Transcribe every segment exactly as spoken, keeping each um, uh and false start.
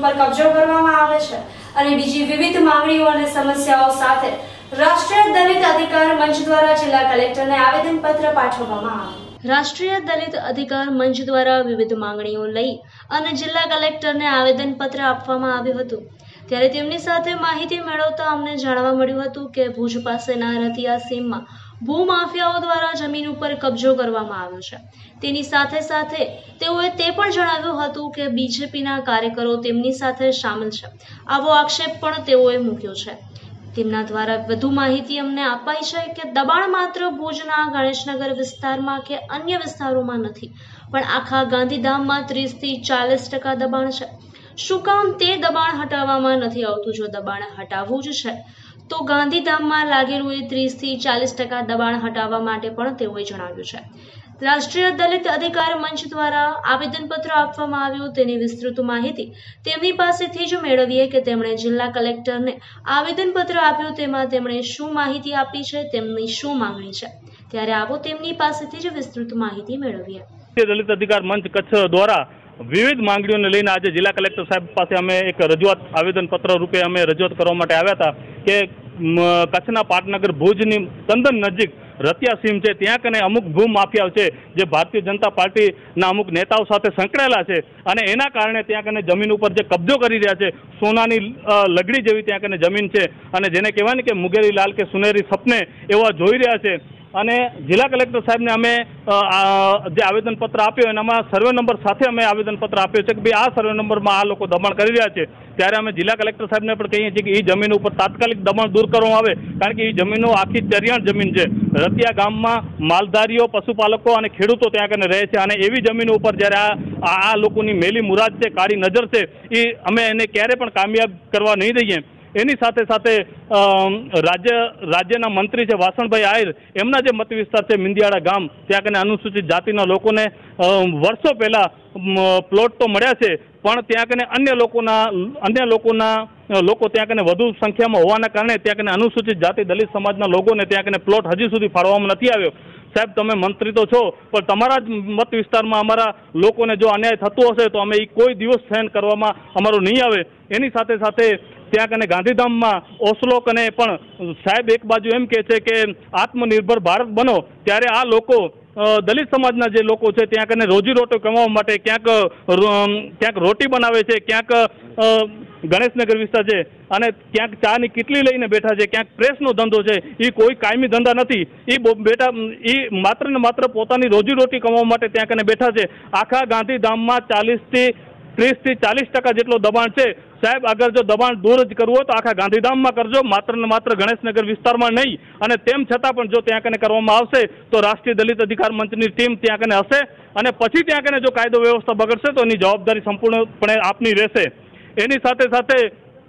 ઉપર કબજો કરવામાં આવે છે અને બીજી વિવિધ માંગણીઓ અને સમસ્યાઓ સાથે રાષ્ટ્રીય દલિત અધિકાર મંચ દ્વારા જિલ્લા કલેક્ટરને આવેદનપત્ર પાઠવવામાં આવ્યું। રાષ્ટ્રીય દલિત અધિકાર મંચ દ્વારા વિવિધ માંગણીઓ લઈ અને જિલ્લા કલેક્ટરને આવેદનપત્ર આપવામાં આવ્યું હતું। ત્યારે તેમની સાથે માહિતી મેળવતા અમને જાણવા મળ્યું હતું કે ભુજ પાસેના રતિયા સીમમાં ભૂમાફિયાઓ દ્વારા જમીન ઉપર કબજો કરવામાં આવ્યો છે। તેની સાથે સાથે તેઓએ તે પણ જણાવ્યું હતું કે બીજેપીના કાર્યકરો તેમની સાથે સામેલ છે। આવો આક્ષેપ પણ તેઓએ મૂક્યો છે। તેમના દ્વારા વધુ માહિતી અમને અપાઈ છે કે દબાણ માત્ર ભુજના ગણેશનગર વિસ્તારમાં કે અન્ય વિસ્તારોમાં નથી, પણ આખા ગાંધીધામમાં ત્રીસ થી ચાલીસ ટકા દબાણ છે। શું કામ તે દબાણ હટાવવામાં નથી આવતું? જો દબાણ હટાવવું જ છે તો ગાંધીધામમાં લાગેલું એ ત્રીસ થી ચાલીસ ટકા દબાણ હટાવવા માટે પણ તેઓએ જણાવ્યું છે। રાષ્ટ્રીય દલિત અધિકાર મંચ દ્વારા આવેદનપત્ર આપવામાં આવ્યું, તેની વિસ્તૃત માહિતી તેમની પાસેથી જ મેળવીએ કે તેમણે જિલ્લા કલેક્ટરને આવેદનપત્ર આપ્યું, તેમાં તેમણે શું માહિતી આપી છે, તેમની શું માંગણી છે। ત્યારે આવો તેમની પાસેથી જ વિસ્તૃત માહિતી મેળવીએ। દલિત અધિકાર મંચ કચ્છ દ્વારા વિવિધ માંગણીઓને લઈને આજે જિલ્લા કલેક્ટર સાહેબ પાસે અમે એક રજૂઆત આવેદનપત્ર રૂપે અમે રજૂઆત કરવા માટે આવ્યા હતા કે કચ્છના પાટનગર ભુજની તદ્દન નજીક રતિયા સીમ છે, ત્યાં કને અમુક ભૂ માફિયાઓ છે જે ભારતીય જનતા પાર્ટીના અમુક નેતાઓ સાથે સંકળાયેલા છે અને એના કારણે ત્યાં કને જમીન ઉપર જે કબજો કરી રહ્યા છે, સોનાની લગડી જેવી ત્યાં કને જમીન છે અને જેને કહેવાય ને કે મુગેરી લાલ કે સુનેરી સપને એવા જોઈ રહ્યા છે। અને જિલ્લા કલેક્ટર સાહેબને અમે જે આવેદનપત્ર આપ્યો એનામાં સર્વે નંબર સાથે અમે આવેદનપત્ર આપ્યો છે કે ભાઈ આ સર્વે નંબરમાં આ લોકો દબાણ કરી રહ્યા છે। ત્યારે અમે જિલ્લા કલેક્ટર સાહેબને પણ કહીએ છીએ કે એ જમીન ઉપર તાત્કાલિક દબાણ દૂર કરવામાં આવે, કારણ કે એ જમીનો આખી ચરિયાણ જમીન છે। રતિયા ગામમાં માલધારીઓ, પશુપાલકો અને ખેડૂતો ત્યાં કને રહે છે અને એવી જમીનો ઉપર જ્યારે આ આ લોકોની મેલી મુરાદ છે, કાળી નજર છે, એ અમે એને ક્યારે પણ કામયાબ કરવા નહીં દઈએ। એની સાથે સાથે રાજ્ય રાજ્યના મંત્રી છે વાસણભાઈ આહિર, એમના જે મત વિસ્તાર છે મિંદિયાળા ગામ, ત્યાં કને અનુસૂચિત જાતિના લોકોને વર્ષો પહેલા પ્લોટ તો મળ્યા છે, પણ ત્યાં કને અન્ય લોકોના અન્ય લોકોના લોકો ત્યાં કને વધુ સંખ્યામાં હોવાના કારણે ત્યાં કને અનુસૂચિત જાતિ દલિત સમાજના લોકોને ત્યાં કને પ્લોટ હજી સુધી ફાળવવામાં નથી આવ્યો। સાહેબ, તમે મંત્રી તો છો, પણ તમારા જ મત વિસ્તારમાં અમારા લોકોને જો અન્યાય થતો હશે તો અમે એ કોઈ દિવસ સહન કરવામાં અમારું નહીં આવે। એની સાથે સાથે ત્યાં કને ગાંધીધામમાં ઓસ્લો કને પણ સાહેબ એક બાજુ એમ કહે છે કે આત્મનિર્ભર ભારત બનો, ત્યારે આ લોકો દલિત સમાજના જે લોકો છે ત્યાં કને રોજીરોટી કમાવા માટે ક્યાંક ક્યાંક રોટી બનાવે છે, ક્યાંક ગણેશનગર વિસ્તાર છે અને ક્યાંક ચાની કિટલી લઈને બેઠા છે, ક્યાંક પ્રેસનો ધંધો છે। એ કોઈ કાયમી ધંધા નથી, એ બેટા એ માત્ર ને માત્ર પોતાની રોજીરોટી કમાવા માટે ત્યાં કને બેઠા છે। આખા ગાંધીધામમાં ચાલીસથી ત્રીસથી ચાલીસ ટકા જેટલો દબાણ છે। સાહેબ, અગર જો દબાણ દૂર જ કરવું હોય તો આખા ગાંધીધામમાં કરજો, માત્ર ને માત્ર ગણેશનગર વિસ્તારમાં નહીં। અને તેમ છતાં પણ જો ત્યાં કને કરવામાં આવશે તો રાષ્ટ્રીય દલિત અધિકાર મંચની ટીમ ત્યાં કને હશે અને પછી ત્યાં કને જો કાયદો વ્યવસ્થા બગડશે તો એની જવાબદારી સંપૂર્ણપણે આપની રહેશે। એની સાથે સાથે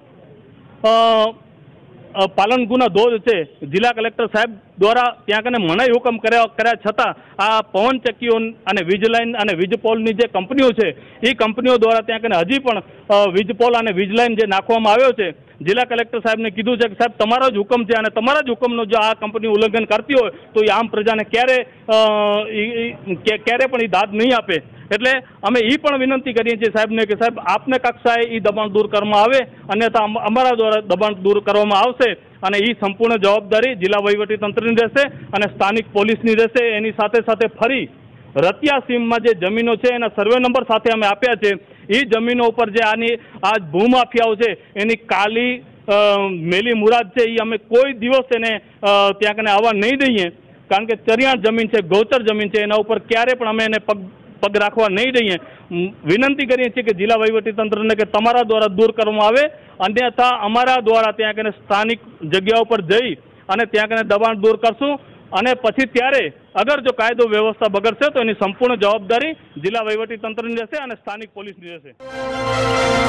પાલનપુરના ધોધ છે, જિલ્લા કલેક્ટર સાહેબ દ્વારા ત્યાં કને મનાઈ હુકમ કર્યા કર્યા છતાં આ પવન ચક્કીઓ અને વીજ લાઇન અને વીજ પોલની જે કંપનીઓ છે એ કંપનીઓ દ્વારા ત્યાં કને હજી પણ વીજ પોલ અને વીજ લાઇન જે નાખવામાં આવ્યો છે, જિલ્લા કલેક્ટર સાહેબને કીધું છે કે સાહેબ તમારો જ હુકમ છે અને તમારા જ હુકમનો જો આ કંપની ઉલ્લંઘન કરતી હોય તો એ આમ પ્રજાને ક્યારે ક્યારે પણ એ દાદ નહીં આપે। એટલે અમે એ પણ વિનંતી કરીએ છીએ સાહેબને કે સાહેબ આપને કક્ષાએ એ દબાણ દૂર કરવામાં આવે, અન્યથા અમારા દ્વારા દબાણ દૂર કરવામાં આવશે અને એ સંપૂર્ણ જવાબદારી જિલ્લા વહીવટી તંત્રની રહેશે અને સ્થાનિક પોલીસની રહેશે। એની સાથે સાથે ફરી રતિયા સીમમાં જે જમીનો છે એના સર્વે નંબર સાથે અમે આપ્યા છે, એ જમીનો ઉપર જે આની આ ભૂમાફિયાઓ છે એની કાલી મેલી મુરાદ છે, એ અમે કોઈ દિવસ એને ત્યાં કને આવવા નહીં દઈએ, કારણ કે ચરિયાણ જમીન છે, ગૌચર જમીન છે, એના ઉપર ક્યારે પણ અમે એને પગ પગ રાખવા નહીં દઈએ। વિનંતી કરીએ છીએ કે જિલ્લા વહીવટી તંત્રને કે તમારા દ્વારા દૂર કરવામાં આવે, અન્યથા અમારા દ્વારા ત્યાં કને સ્થાનિક જગ્યાઓ પર જઈ અને ત્યાં કને દબાણ દૂર કરશું અને પછી ત્યારે અગર જો કાયદો વ્યવસ્થા બગડશે તો એની સંપૂર્ણ જવાબદારી જિલ્લા વહીવટી તંત્રની રહેશે અને સ્થાનિક પોલીસની રહેશે।